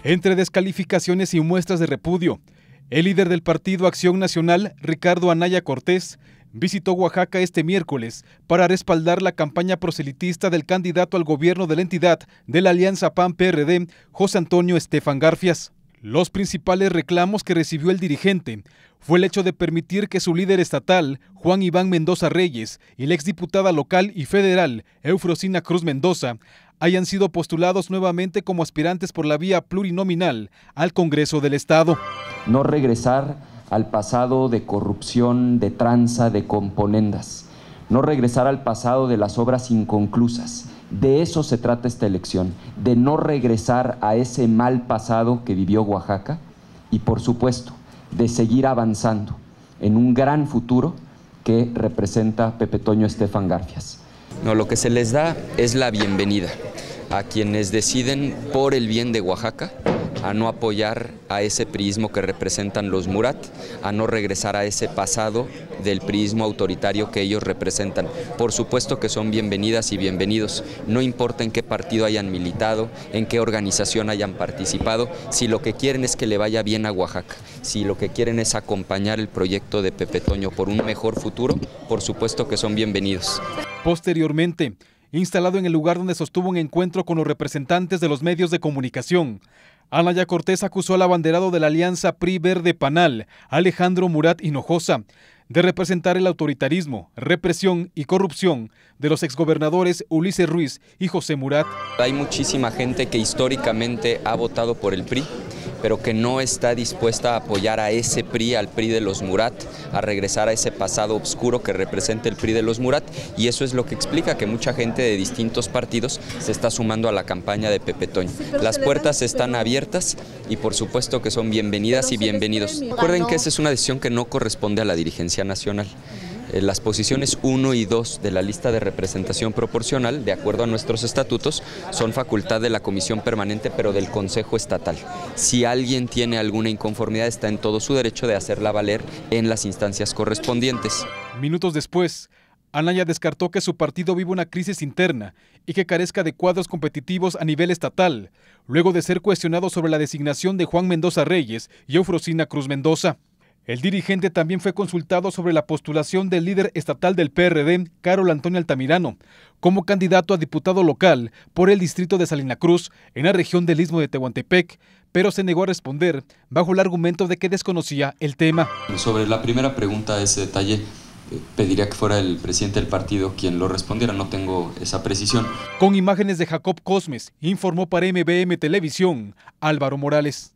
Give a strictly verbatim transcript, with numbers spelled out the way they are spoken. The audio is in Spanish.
Entre descalificaciones y muestras de repudio, el líder del Partido Acción Nacional, Ricardo Anaya Cortés, visitó Oaxaca este miércoles para respaldar la campaña proselitista del candidato al gobierno de la entidad de la Alianza P A N-P R D, José Antonio Estefan Garfias. Los principales reclamos que recibió el dirigente fue el hecho de permitir que su líder estatal, Juan Iván Mendoza Reyes, y la exdiputada local y federal, Eufrosina Cruz Mendoza, hayan sido postulados nuevamente como aspirantes por la vía plurinominal al Congreso del Estado. No regresar al pasado de corrupción, de tranza, de componendas. No regresar al pasado de las obras inconclusas. De eso se trata esta elección, de no regresar a ese mal pasado que vivió Oaxaca y, por supuesto, de seguir avanzando en un gran futuro que representa Pepe Toño Estefan Garfias. No, lo que se les da es la bienvenida a quienes deciden por el bien de Oaxaca, a no apoyar a ese priismo que representan los Murat, a no regresar a ese pasado del priismo autoritario que ellos representan. Por supuesto que son bienvenidas y bienvenidos, no importa en qué partido hayan militado, en qué organización hayan participado, si lo que quieren es que le vaya bien a Oaxaca, si lo que quieren es acompañar el proyecto de Pepe Toño por un mejor futuro, por supuesto que son bienvenidos. Posteriormente, instalado en el lugar donde sostuvo un encuentro con los representantes de los medios de comunicación, Anaya Cortés acusó al abanderado de la alianza P R I-Verde-Panal, Alejandro Murat Hinojosa, de representar el autoritarismo, represión y corrupción de los exgobernadores Ulises Ruiz y José Murat. Hay muchísima gente que históricamente ha votado por el P R I, pero que no está dispuesta a apoyar a ese P R I, al P R I de los Murat, a regresar a ese pasado oscuro que representa el P R I de los Murat, y eso es lo que explica que mucha gente de distintos partidos se está sumando a la campaña de Pepe Toño. Las puertas están abiertas y por supuesto que son bienvenidas y bienvenidos. Recuerden que esa es una decisión que no corresponde a la dirigencia nacional. Las posiciones uno y dos de la lista de representación proporcional, de acuerdo a nuestros estatutos, son facultad de la Comisión Permanente, pero del Consejo Estatal. Si alguien tiene alguna inconformidad, está en todo su derecho de hacerla valer en las instancias correspondientes. Minutos después, Anaya descartó que su partido vive una crisis interna y que carezca de cuadros competitivos a nivel estatal, luego de ser cuestionado sobre la designación de Juan Mendoza Reyes y Eufrosina Cruz Mendoza. El dirigente también fue consultado sobre la postulación del líder estatal del P R D, Carol Antonio Altamirano, como candidato a diputado local por el distrito de Salina Cruz, en la región del Istmo de Tehuantepec, pero se negó a responder bajo el argumento de que desconocía el tema. Sobre la primera pregunta, ese detalle, pediría que fuera el presidente del partido quien lo respondiera, no tengo esa precisión. Con imágenes de Jacob Cosmes, informó para M B M Televisión, Álvaro Morales.